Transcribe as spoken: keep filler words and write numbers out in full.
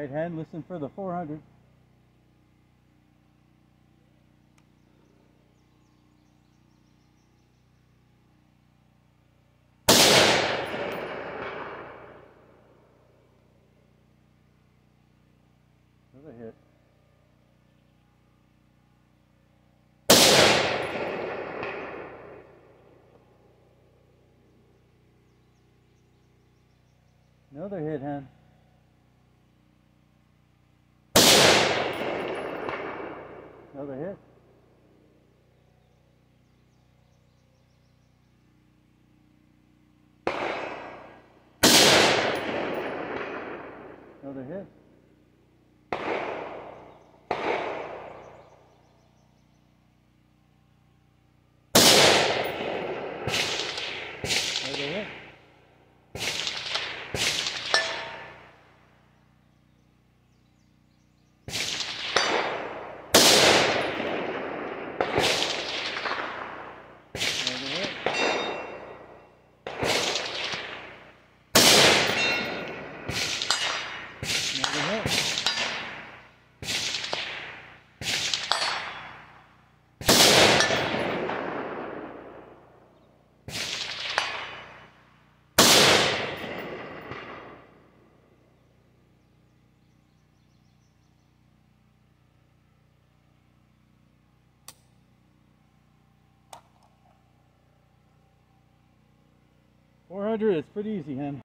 right, hand, listen for the four hundred. Another hit. Another hit, hand. Another hit. Another hit. Another hit. four hundred, it's pretty easy, hen.